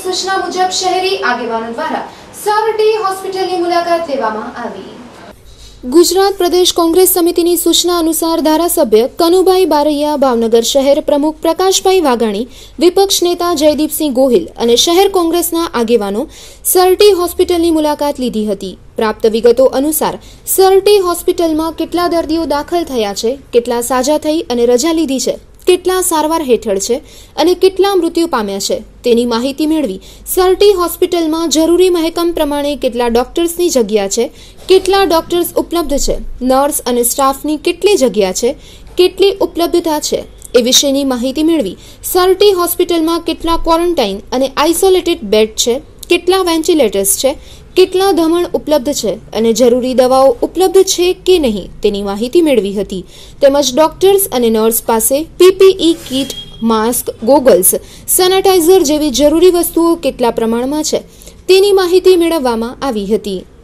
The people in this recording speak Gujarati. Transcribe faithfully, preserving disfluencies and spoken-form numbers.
सूचना मुजब शहरी આગેવાનો દ્વારા સરટી હોસ્પિટલની મુલાકાત લેવામાં આવી। गुजरात प्रदेश कांग्रेस समितिनी सूचना अनुसार धारासभ्य कनुभाई बारैया, भावनगर शहर प्रमुख प्रकाशभाई वाघाणी, विपक्ष नेता जयदीपसिंह गोहिल और शहर कांग्रेसना आगेवानो सरटी होस्पिટલની मुलाकात लीधी हती। प्राप्त विगतो अनुसार सरटी होस्पिટલમાં કેટલા દર્દીઓ દાખલ થયા છે, કેટલા સાજા થઈ અને રજા લીધી છે, કેટલા સારવાર હેઠળ છે અને કેટલા મૃત્યુ પામ્યા છે તેની માહિતી મેળવી સરટી હોસ્પિટલમાં જરૂરી મહેકમ પ્રમાણે કેટલા ડોક્ટર્સની જગ્યા છે, કેટલા ડોક્ટર્સ ઉપલબ્ધ છે, નર્સ અને સ્ટાફની કેટલી જગ્યા છે, કેટલી ઉપલબ્ધતા છે એ વિશેની માહિતી મેળવી સરટી હોસ્પિટલમાં કેટલા ક્વોરન્ટાઇન અને આઇસોલેટેડ બેડ છે, કેટલા વેન્ટિલેટર્સ છે, કેટલા ધમણ ઉપલબ્ધ છે અને જરૂરી દવાઓ ઉપલબ્ધ છે કે નહીં તેની માહિતી મેળવી હતી। તેમજ ડોક્ટર્સ અને નર્સ પાસે PPE kit, mask, goggles, sanitizer જેવી જરૂરી વસ્તુઓ કેટલા પ્રમાણમાં છે તેની માહિતી મેળવવામાં આવી હતી।